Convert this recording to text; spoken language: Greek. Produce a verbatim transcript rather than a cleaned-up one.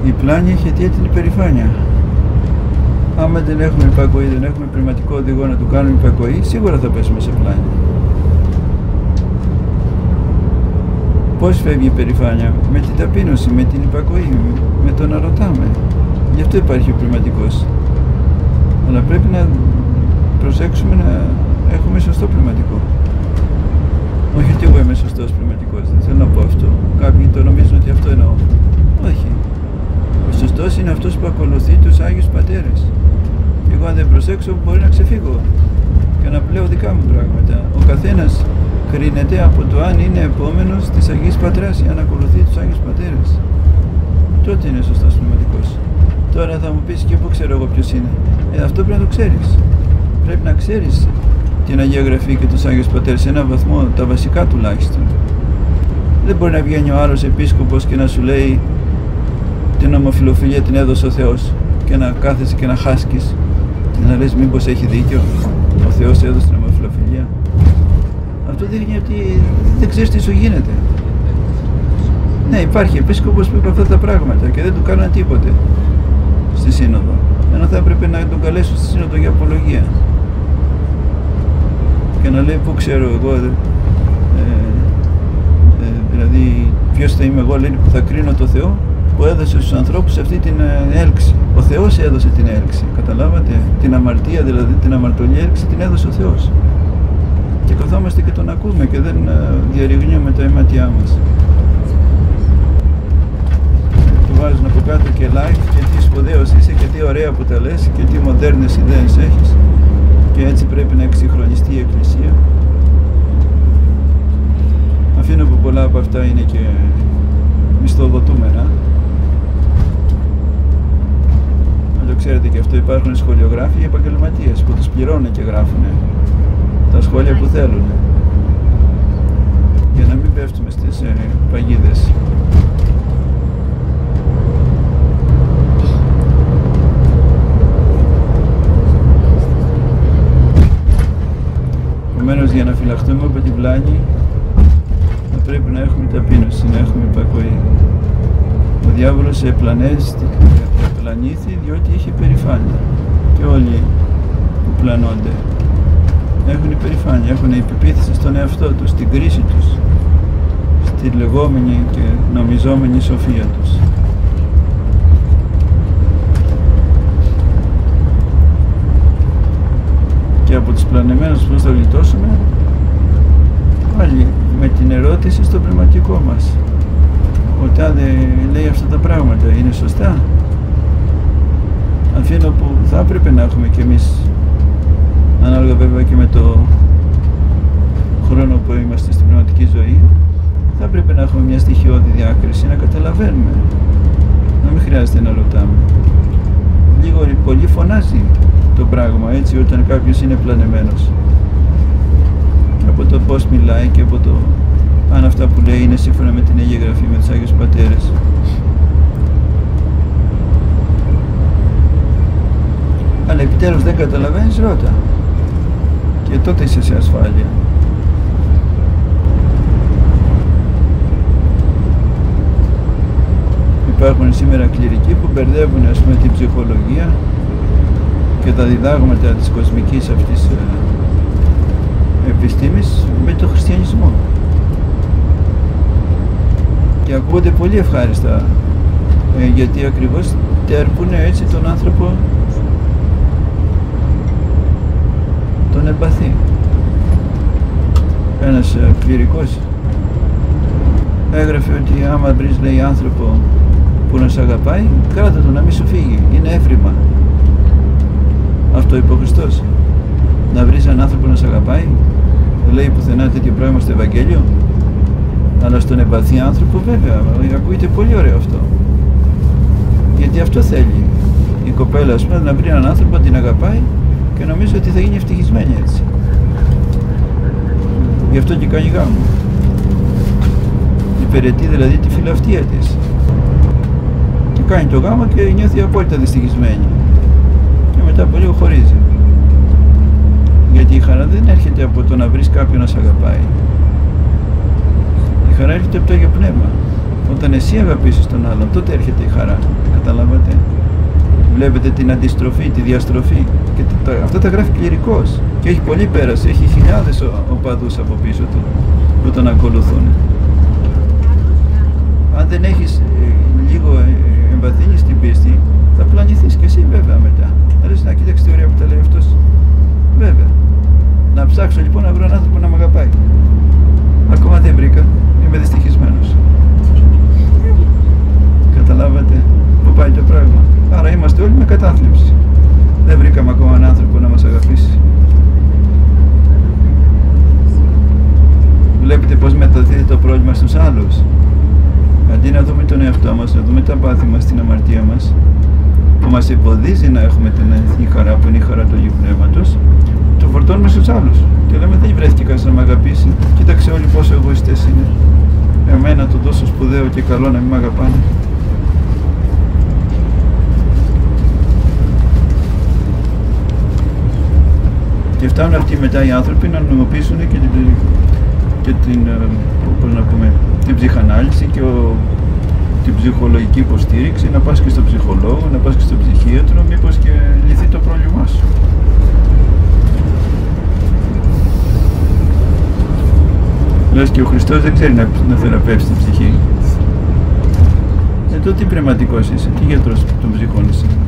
Η πλάνη έχει αιτία την υπερηφάνεια. Άμα δεν έχουμε υπακοή, δεν έχουμε πνευματικό οδηγό να του κάνουμε υπακοή, σίγουρα θα πέσουμε σε πλάνη. Πώς φεύγει η υπερηφάνεια? Με την ταπείνωση, με την υπακοή, με το να ρωτάμε. Γι' αυτό υπάρχει ο πνευματικός. Αλλά πρέπει να προσέξουμε να έχουμε σωστό πνευματικό. Όχι ότι εγώ είμαι σωστός πνευματικός, δεν θέλω να πω αυτό. Κάποιοι το νομίζουν ότι αυτό εννοώ. Όχι. Ο σωστός είναι αυτός που ακολουθεί τους Άγιους Πατέρες. Και εγώ αν δεν προσέξω μπορεί να ξεφύγω και να πλέω δικά μου πράγματα. Ο καθένας κρίνεται από το αν είναι επόμενος της Αγίας Πατράς ή αν ακολουθεί τους Άγιους Πατέρες. Τότε είναι σωστός πνευματικός. Τώρα θα μου πεις και πού ξέρω εγώ ποιος είναι. Ε, αυτό πρέπει να το ξέρεις. Πρέπει να ξέρεις την Αγία Γραφή και τους Άγιους Πατέρες σε έναν βαθμό, τα βασικά τουλάχιστον. Δεν μπορεί να βγαίνει ο άλλος επίσκοπος και να σου λέει την ομοφιλοφιλία την έδωσε ο Θεός και να κάθεσαι και να χάσκεις και να λες μήπως έχει δίκιο, ο Θεός έδωσε την ομοφιλοφιλία. Αυτό δείχνει ότι δεν ξέρεις τι σου γίνεται. Ναι, υπάρχει επίσκοπος που είπε αυτά τα πράγματα και δεν του κάνανε τίποτε στη Σύνοδο. Ενώ θα έπρεπε να τον καλέσουν στη Σύνοδο για απολογία. Και να λέει πού ξέρω εγώ, ε, ε, δηλαδή ποιος θα είμαι εγώ, λέει, που θα κρίνω το Θεό που έδωσε στους ανθρώπους αυτή την ε, έλξη. Ο Θεός έδωσε την έλξη, καταλάβατε, την αμαρτία δηλαδή, την αμαρτωλή έλξη την έδωσε ο Θεός. Και καθόμαστε και τον ακούμε και δεν ε, διαρριγνύουμε τα αίματιά μας. Του βάζουν από κάτω και like και τι σπουδαίος είσαι και τι ωραία που τα λες και τι μοντέρνες ιδέες έχεις. Και έτσι πρέπει να εξυγχρονιστεί η Εκκλησία. Αφήνω που πολλά από αυτά είναι και μισθοδοτούμενα. Να το ξέρετε και αυτό, υπάρχουν σχολιογράφοι επαγγελματίες που τους πληρώνουν και γράφουν τα σχόλια που θέλουν. Για να μην πέφτουμε στις ε, παγίδες. Επομένως, για να φυλαχτούμε από την πλάνη θα πρέπει να έχουμε ταπείνωση, να έχουμε υπακοή. Ο διάβολος επλανήθη διότι είχε υπερηφάνεια. Και όλοι που πλανώνται έχουν υπερηφάνεια, έχουν υπεπίθεση στον εαυτό τους, στην κρίση τους, στη λεγόμενη και νομιζόμενη σοφία τους. Και από τους πλανεμένους πώς θα γλιτώσουμε? Πάλι με την ερώτηση στο πνευματικό μας. Ο τάδε λέει αυτά τα πράγματα, είναι σωστά? Αφήνω που θα έπρεπε να έχουμε κι εμείς, ανάλογα βέβαια και με το χρόνο που είμαστε στην πνευματική ζωή, θα έπρεπε να έχουμε μια στοιχειώδη διάκριση, να καταλαβαίνουμε, να μην χρειάζεται να ρωτάμε. Λίγο πολύ φωνάζει το πράγμα έτσι όταν κάποιος είναι πλανεμένος, και από το πως μιλάει και από το αν αυτά που λέει είναι σύμφωνα με την Αγία Γραφή, με τους Άγιους Πατέρες. Αλλά επιτέλους δεν καταλαβαίνεις, ρώτα και τότε είσαι σε ασφάλεια. Υπάρχουν σήμερα κληρικοί που μπερδεύουν, ας πούμε, την ψυχολογία και τα διδάγματα της κοσμικής αυτής ε, επιστήμης με το χριστιανισμό. Και ακούγονται πολύ ευχάριστα, ε, γιατί ακριβώς τερπούν έτσι τον άνθρωπο, τον εμπαθή. Ένας ε, κληρικός έγραφε ότι άμα βρεις, λέει, άνθρωπο που να σ' αγαπάει, κράτα το να μην σου φύγει, είναι έβριμα. Αυτό είπε ο Χριστός. Να βρεις έναν άνθρωπο να σ' αγαπάει, λέει πουθενά τέτοιο πράγμα στο Ευαγγέλιο. Αλλά στον εμπαθή άνθρωπο βέβαια, ακούγεται πολύ ωραίο αυτό. Γιατί αυτό θέλει η κοπέλα, ας πούμε, να βρει έναν άνθρωπο, την αγαπάει και νομίζω ότι θα γίνει ευτυχισμένη έτσι. Γι' αυτό και κάνει γάμο. Υπηρετεί δηλαδή τη φιλαυτία της. Και κάνει το γάμο και νιώθει απόλυτα δυστυχισμένη. Και μετά από λίγο χωρίζει. Γιατί η χαρά δεν έρχεται από το να βρεις κάποιον να σ' αγαπάει. Η χαρά έρχεται από το Άγιο Πνεύμα. Όταν εσύ αγαπήσεις τον άλλον, τότε έρχεται η χαρά. Καταλάβατε. Βλέπετε την αντιστροφή, τη διαστροφή. Και τα, αυτά τα γράφει κληρικός. Και έχει πολύ πέραση. Έχει χιλιάδες οπαδούς από πίσω του που τον ακολουθούν. Αν δεν έχεις ε, λίγο ε, εμβαθύνει στην πίστη, θα πλανηθείς και εσύ βέβαια μετά. Θα λες, να κοίταξε τη ωραία που τα λέει αυτός. Βέβαια. Να ψάξω λοιπόν να βρω έναν άνθρωπο να με αγαπάει. Ακόμα δεν βρήκα. Είμαι δυστυχισμένος. Καταλάβατε που πάει το πράγμα. Άρα είμαστε όλοι με κατάθλιψη. Δεν βρήκαμε ακόμα έναν άνθρωπο να μας αγαπήσει. Βλέπετε πως μεταδίδει το πρόβλημα στους άλλους. Αντί να δούμε τον εαυτό μας, να δούμε τα πάθη μας, την αμαρτία μας, που μας εμποδίζει να έχουμε την αληθινή χαρά που είναι η χαρά του Αγίου Πνεύματος, το φορτώνουμε στους άλλους. Και λέμε, δεν βρέθηκε κανείς να με αγαπήσει. Κοίταξε όλοι πόσο εγωιστές είναι. Εμένα το τόσο σπουδαίο και καλό να μην με αγαπάνε. Και φτάνουν αυτοί μετά οι άνθρωποι να νομιμοποιήσουν και την, και την, πώς να πούμε, την ψυχανάλυση και ο, την ψυχολογική υποστήριξη, να πας και στον ψυχολόγο, να πας και στον ψυχίατρο, μήπως και λυθεί το πρόβλημά σου. Λες και ο Χριστός δεν ξέρει να, να θεραπεύσει την ψυχή. Ε, τότε τι πνευματικός είσαι, τι γιατρός των ψυχών είσαι.